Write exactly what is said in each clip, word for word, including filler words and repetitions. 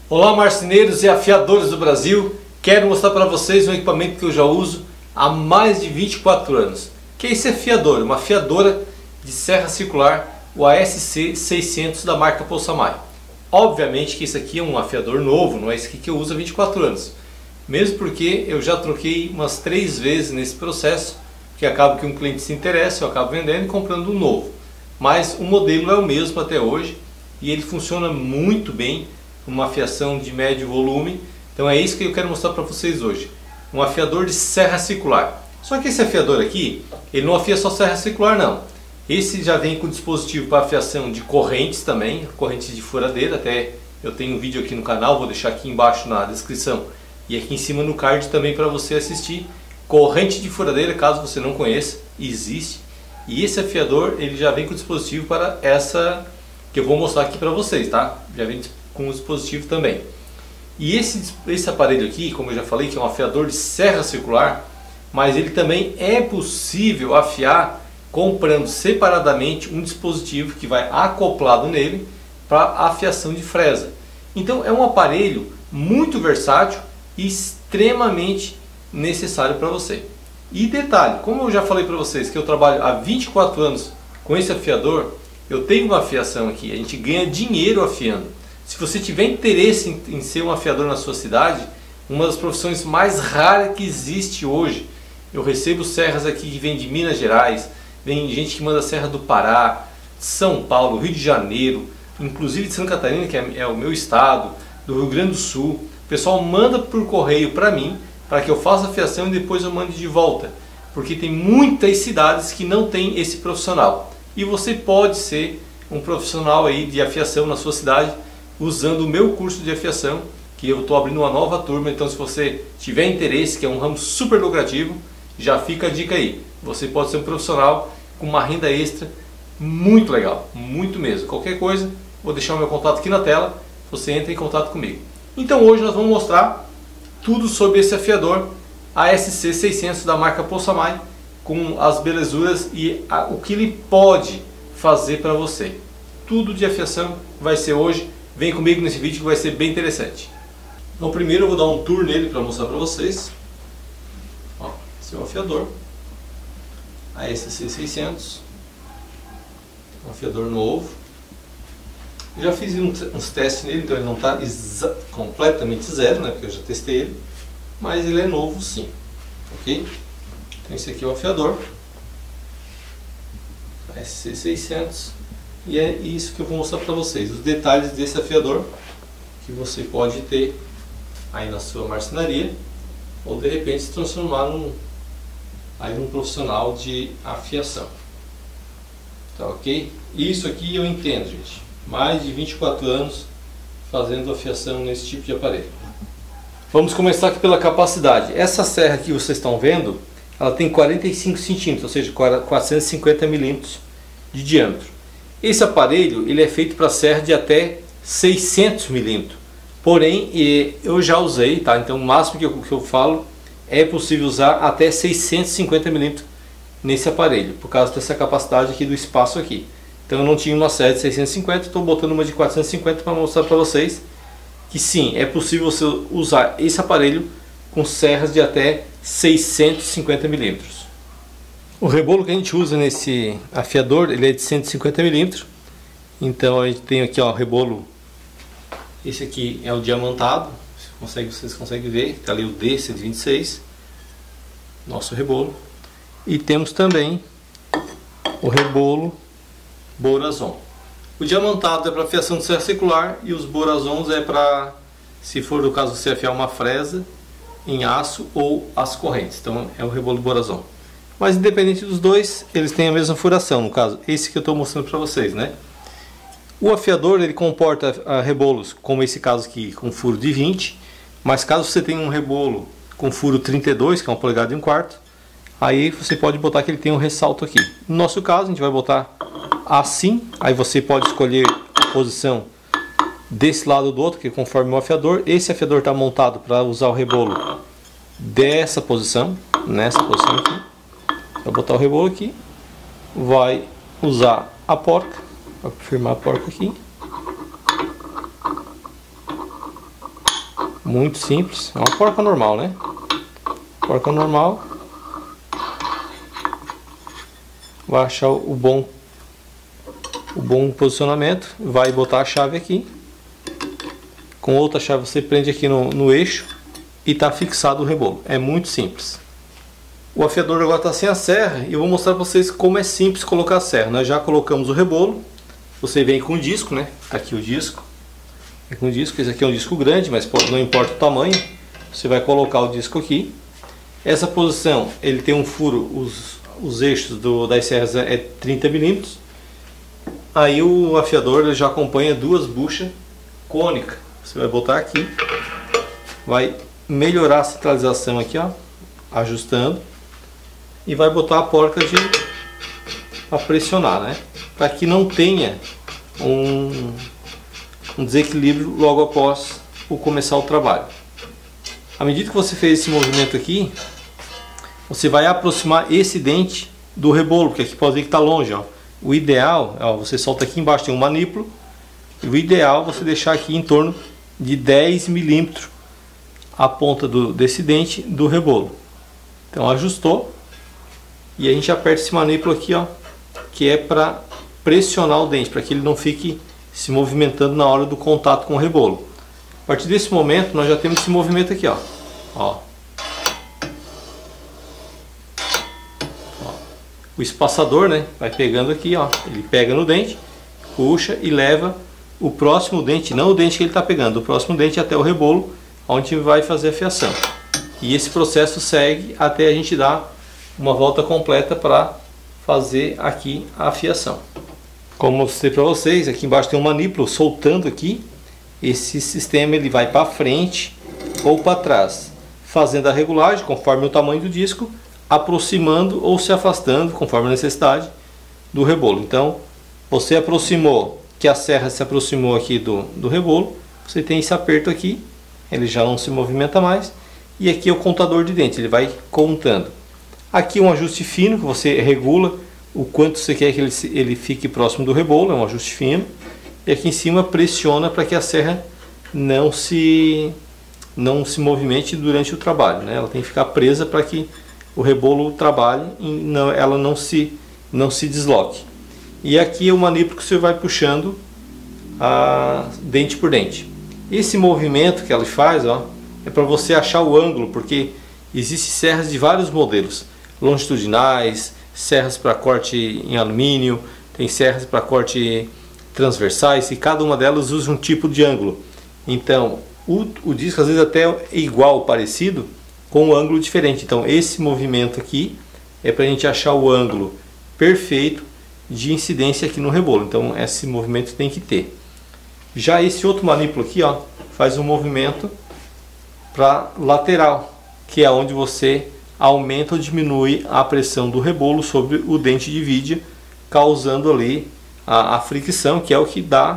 Olá, marceneiros e afiadores do Brasil. Quero mostrar para vocês um equipamento que eu já uso há mais de vinte e quatro anos. Que é esse afiador, uma afiadora de serra circular, o A S C seiscentos da marca Possamay. Obviamente que isso aqui é um afiador novo, não é esse aqui que eu uso há vinte e quatro anos. Mesmo porque eu já troquei umas três vezes nesse processo, que acaba que um cliente se interessa, eu acabo vendendo e comprando um novo. Mas o modelo é o mesmo até hoje e ele funciona muito bem, uma afiação de médio volume. Então é isso que eu quero mostrar para vocês hoje, um afiador de serra circular. Só que esse afiador aqui, ele não afia só serra circular não. Esse já vem com dispositivo para afiação de correntes também, correntes de furadeira. Até eu tenho um vídeo aqui no canal, vou deixar aqui embaixo na descrição e aqui em cima no card também para você assistir. Corrente de furadeira, caso você não conheça, existe. E esse afiador, ele já vem com dispositivo para essa que eu vou mostrar aqui para vocês, tá? Já vem com o dispositivo também. E esse, esse aparelho aqui, como eu já falei, que é um afiador de serra circular, mas ele também é possível afiar comprando separadamente um dispositivo que vai acoplado nele para afiação de fresa. Então é um aparelho muito versátil e extremamente necessário para você. E detalhe, como eu já falei para vocês que eu trabalho há vinte e quatro anos com esse afiador, eu tenho uma afiação aqui, a gente ganha dinheiro afiando. Se você tiver interesse em, em ser um afiador na sua cidade, uma das profissões mais raras que existe hoje. Eu recebo serras aqui que vêm de Minas Gerais, vem gente que manda serra do Pará, São Paulo, Rio de Janeiro, inclusive de Santa Catarina, que é, é o meu estado, do Rio Grande do Sul. O pessoal manda por correio para mim, para que eu faça a afiação e depois eu mande de volta. Porque tem muitas cidades que não tem esse profissional. E você pode ser um profissional aí de afiação na sua cidade, usando o meu curso de afiação, que eu estou abrindo uma nova turma. Então se você tiver interesse, que é um ramo super lucrativo, já fica a dica aí. Você pode ser um profissional com uma renda extra muito legal, muito mesmo. Qualquer coisa, vou deixar o meu contato aqui na tela, você entra em contato comigo. Então hoje nós vamos mostrar tudo sobre esse afiador A S C seiscentos da marca Possamay, com as belezuras e a, o que ele pode fazer para você. Tudo de afiação vai ser hoje. Vem comigo nesse vídeo que vai ser bem interessante. Então primeiro eu vou dar um tour nele para mostrar para vocês. Ó, esse é o afiador A S C seiscentos, um afiador novo. Eu já fiz uns, uns testes nele, então ele não está completamente zero, né, porque eu já testei ele, mas ele é novo sim, ok? Então esse aqui é o afiador A S C seiscentos e é isso que eu vou mostrar para vocês, os detalhes desse afiador que você pode ter aí na sua marcenaria ou de repente se transformar num, aí num profissional de afiação. Tá ok? Isso aqui eu entendo, gente. Mais de vinte e quatro anos fazendo afiação nesse tipo de aparelho. Vamos começar aqui pela capacidade. Essa serra que vocês estão vendo, ela tem quarenta e cinco centímetros, ou seja, quatrocentos e cinquenta milímetros de diâmetro. Esse aparelho ele é feito para serra de até seiscentos milímetros. Porém, eu já usei, tá? Então o máximo que eu, que eu falo é possível usar até seiscentos e cinquenta milímetros nesse aparelho, por causa dessa capacidade aqui do espaço aqui. Então eu não tinha uma serra de seiscentos e cinquenta, estou botando uma de quatrocentos e cinquenta para mostrar para vocês que sim, é possível você usar esse aparelho com serras de até seiscentos e cinquenta milímetros. O rebolo que a gente usa nesse afiador, ele é de cento e cinquenta milímetros. Então a gente tem aqui ó, o rebolo, esse aqui é o diamantado, você consegue, vocês conseguem ver, está ali o D cento e vinte e seis, nosso rebolo. E temos também o rebolo Borazon. O diamantado é para afiação de serra circular e os Borazons é para, se for do caso, você afiar uma fresa em aço ou as correntes. Então é o rebolo Borazon. Mas independente dos dois, eles têm a mesma furação. No caso, esse que eu estou mostrando para vocês, né? O afiador ele comporta uh, rebolos, como esse caso aqui, com furo de vinte. Mas caso você tenha um rebolo com furo trinta e dois, que é uma polegada e um quarto, aí você pode botar que ele tem um ressalto aqui. No nosso caso, a gente vai botar assim. Aí você pode escolher a posição desse lado ou do outro, que conforme o afiador. Esse afiador está montado para usar o rebolo dessa posição, nessa posição aqui. Vai botar o rebolo aqui, vai usar a porca, para firmar a porca aqui. Muito simples, é uma porca normal, né? Porca normal. Vai achar o bom, o bom posicionamento, vai botar a chave aqui. Com outra chave você prende aqui no, no eixo e está fixado o rebolo. É muito simples. O afiador agora está sem a serra e eu vou mostrar para vocês como é simples colocar a serra. Nós já colocamos o rebolo. Você vem com o disco, né? Aqui o disco. Vem com o disco. Esse aqui é um disco grande, mas pode, não importa o tamanho. Você vai colocar o disco aqui. Essa posição, ele tem um furo, os, os eixos do, das serras é trinta milímetros. Aí o afiador ele já acompanha duas buchas cônicas. Você vai botar aqui, vai melhorar a centralização aqui, ó, ajustando, e vai botar a porca de para pressionar, né? Para que não tenha um, um desequilíbrio logo após o começar o trabalho. À medida que você fez esse movimento aqui, você vai aproximar esse dente do rebolo, porque aqui pode ver que está longe, ó. O ideal, ó, você solta aqui embaixo, tem um manípulo. E o ideal é você deixar aqui em torno de dez milímetros a ponta do, desse dente do rebolo. Então ajustou. E a gente aperta esse manípulo aqui, ó, que é para pressionar o dente, para que ele não fique se movimentando na hora do contato com o rebolo. A partir desse momento nós já temos esse movimento aqui, ó. Ó. Ó. O espaçador, né, vai pegando aqui, ó. Ele pega no dente, puxa e leva o próximo dente, não o dente que ele está pegando, o próximo dente até o rebolo, onde vai fazer a fiação. E esse processo segue até a gente dar uma volta completa para fazer aqui a fiação. Como eu mostrei para vocês, aqui embaixo tem um manípulo soltando aqui. Esse sistema ele vai para frente ou para trás, fazendo a regulagem conforme o tamanho do disco, aproximando ou se afastando conforme a necessidade do rebolo. Então, você aproximou, que a serra se aproximou aqui do, do rebolo, você tem esse aperto aqui, ele já não se movimenta mais, e aqui é o contador de dente, ele vai contando. Aqui um ajuste fino, que você regula o quanto você quer que ele, ele fique próximo do rebolo, é um ajuste fino. E aqui em cima pressiona para que a serra não se, não se movimente durante o trabalho, né? Ela tem que ficar presa para que o rebolo trabalhe e não, ela não se, não se desloque. E aqui é o manípulo que você vai puxando a, dente por dente. Esse movimento que ela faz, ó, é para você achar o ângulo, porque existem serras de vários modelos. Longitudinais, serras para corte em alumínio, tem serras para corte transversais e cada uma delas usa um tipo de ângulo. Então o, o disco às vezes até é igual, parecido, com um ângulo diferente. Então esse movimento aqui é para a gente achar o ângulo perfeito de incidência aqui no rebolo. Então esse movimento tem que ter. Já esse outro manípulo aqui, ó, faz um movimento para lateral, que é onde você aumenta ou diminui a pressão do rebolo sobre o dente de vidia, causando ali a, a fricção, que é o que dá,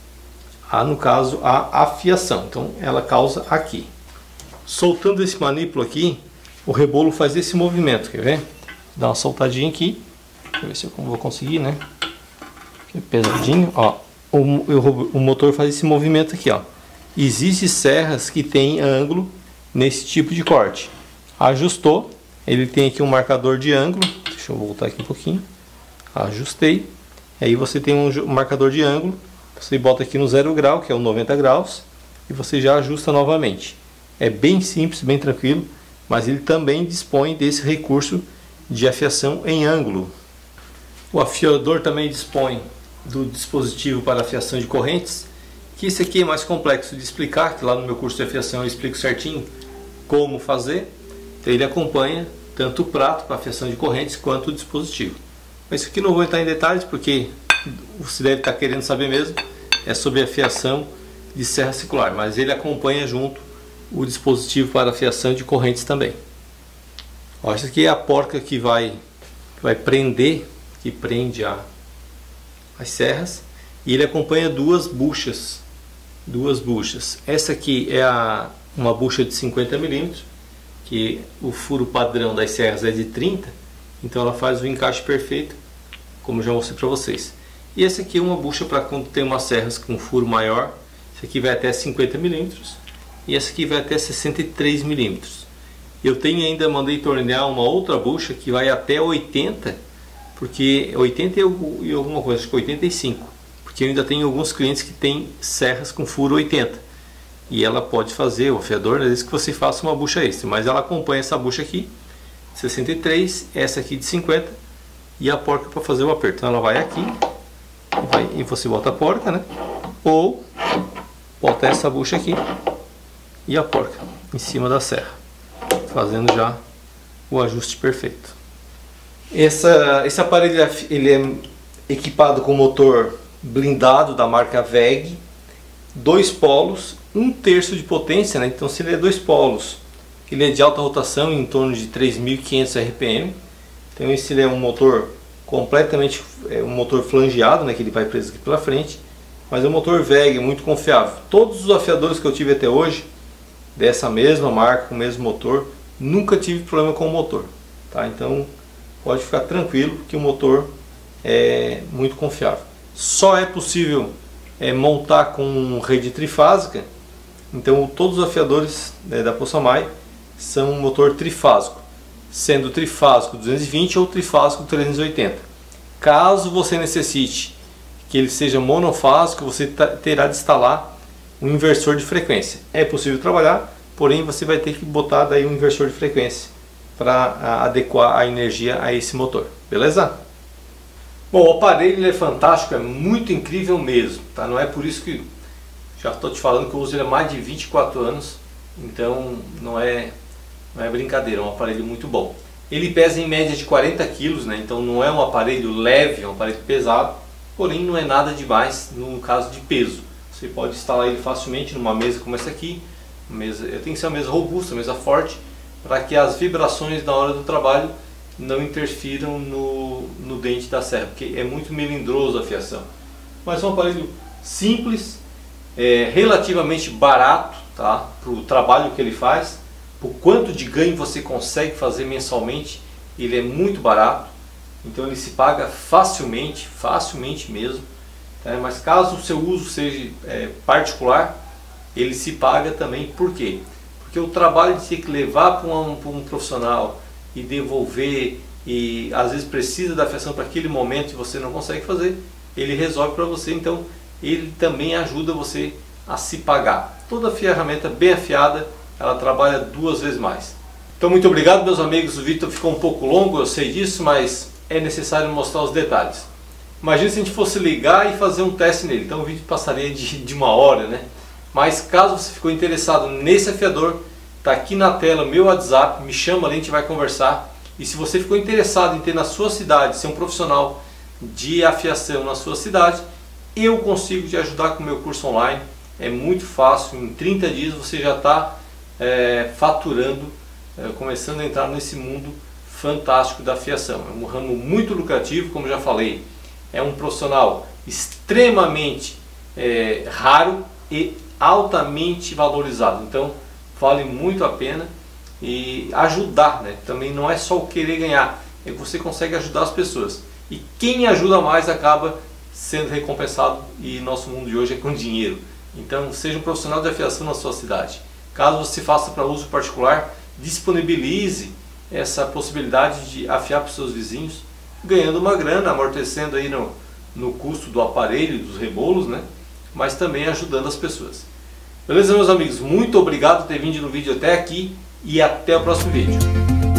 a, no caso, a afiação. Então ela causa aqui. Soltando esse manípulo aqui, o rebolo faz esse movimento, quer ver? Dá uma soltadinha aqui, deixa eu ver se eu vou conseguir, né? Aqui, pesadinho, ó. O, o, o motor faz esse movimento aqui, ó. Existem serras que tem ângulo nesse tipo de corte. Ajustou, ele tem aqui um marcador de ângulo, deixa eu voltar aqui um pouquinho, ajustei, aí você tem um marcador de ângulo, você bota aqui no zero grau, que é o noventa graus, e você já ajusta novamente. É bem simples, bem tranquilo, mas ele também dispõe desse recurso de afiação em ângulo. O afiador também dispõe do dispositivo para afiação de correntes, que esse aqui é mais complexo de explicar, que lá no meu curso de afiação eu explico certinho como fazer. Ele acompanha tanto o prato para afiação de correntes quanto o dispositivo. Mas isso aqui não vou entrar em detalhes porque você deve estar querendo saber mesmo, é sobre a afiação de serra circular, mas ele acompanha junto o dispositivo para afiação de correntes também. Ó, essa aqui é a porca que vai, que vai prender, que prende a, as serras, e ele acompanha duas buchas, duas buchas. Essa aqui é a, uma bucha de cinquenta milímetros, que o furo padrão das serras é de trinta, então ela faz o encaixe perfeito, como já mostrei para vocês. E essa aqui é uma bucha para quando tem umas serras com furo maior, esse aqui vai até cinquenta milímetros, e essa aqui vai até sessenta e três milímetros. Eu tenho ainda, mandei tornear uma outra bucha que vai até oitenta, porque oitenta e alguma coisa, acho que oitenta e cinco, porque eu ainda tenho alguns clientes que têm serras com furo oitenta, e ela pode fazer, o afiador, às vezes que você faça uma bucha extra, mas ela acompanha essa bucha aqui, sessenta e três, essa aqui de cinquenta, e a porca para fazer o aperto. Então ela vai aqui, vai, e você bota a porca, né? Ou bota essa bucha aqui e a porca em cima da serra, fazendo já o ajuste perfeito. Essa, esse aparelho ele é equipado com motor blindado da marca W E G, dois polos, um terço de potência, né? Então se ele é dois polos, ele é de alta rotação, em torno de três mil e quinhentos R P M. Então esse ele é um motor completamente, é um motor flangeado, né? Que ele vai preso aqui pela frente, mas é um motor W E G muito confiável. Todos os afiadores que eu tive até hoje, dessa mesma marca, com o mesmo motor, nunca tive problema com o motor, tá? Então pode ficar tranquilo que o motor é muito confiável. Só é possível é, montar com rede trifásica. Então todos os afiadores, né, da Possamay são um motor trifásico, sendo trifásico duzentos e vinte ou trifásico trezentos e oitenta. Caso você necessite que ele seja monofásico, você terá de instalar um inversor de frequência. É possível trabalhar, porém você vai ter que botar daí um inversor de frequência para adequar a energia a esse motor, beleza? Bom, o aparelho ele é fantástico, é muito incrível mesmo, tá? Não é por isso que já estou te falando que eu uso ele há mais de vinte e quatro anos, então não é, não é brincadeira, é um aparelho muito bom. Ele pesa em média de quarenta quilos, né? Então não é um aparelho leve, é um aparelho pesado, porém não é nada demais no caso de peso. Você pode instalar ele facilmente numa mesa como essa aqui, mesa, tem que ser uma mesa robusta, uma mesa forte, para que as vibrações na hora do trabalho não interfiram no, no dente da serra, porque é muito melindroso a fiação. Mas é um aparelho simples, é, relativamente barato, tá? Para o trabalho que ele faz, por quanto de ganho você consegue fazer mensalmente, ele é muito barato, então ele se paga facilmente, facilmente mesmo, tá? Mas caso o seu uso seja é, particular, ele se paga também. Por quê? Porque o trabalho de ter que levar para um, para um profissional e devolver, e às vezes precisa da fiação para aquele momento e você não consegue fazer, ele resolve para você. Então ele também ajuda você a se pagar. Toda ferramenta bem afiada, ela trabalha duas vezes mais. Então muito obrigado, meus amigos. O vídeo ficou um pouco longo, eu sei disso, mas é necessário mostrar os detalhes. Imagina se a gente fosse ligar e fazer um teste nele, então o vídeo passaria de, de uma hora, né? Mas caso você ficou interessado nesse afiador, está aqui na tela meu WhatsApp, me chama ali, a gente vai conversar. E se você ficou interessado em ter na sua cidade, ser um profissional de afiação na sua cidade, eu consigo te ajudar com o meu curso online. É muito fácil, em trinta dias você já está é, faturando, é, começando a entrar nesse mundo fantástico da afiação. É um ramo muito lucrativo, como já falei. É um profissional extremamente é, raro e altamente valorizado, então vale muito a pena e ajudar, né? Também não é só o querer ganhar, é que você consegue ajudar as pessoas, e quem ajuda mais acaba sendo recompensado, e nosso mundo de hoje é com dinheiro. Então seja um profissional de afiação na sua cidade. Caso você faça para uso particular, disponibilize essa possibilidade de afiar para os seus vizinhos, ganhando uma grana, amortecendo aí no, no custo do aparelho, dos rebolos, né? Mas também ajudando as pessoas. Beleza, meus amigos? Muito obrigado por ter vindo no vídeo até aqui e até o próximo vídeo.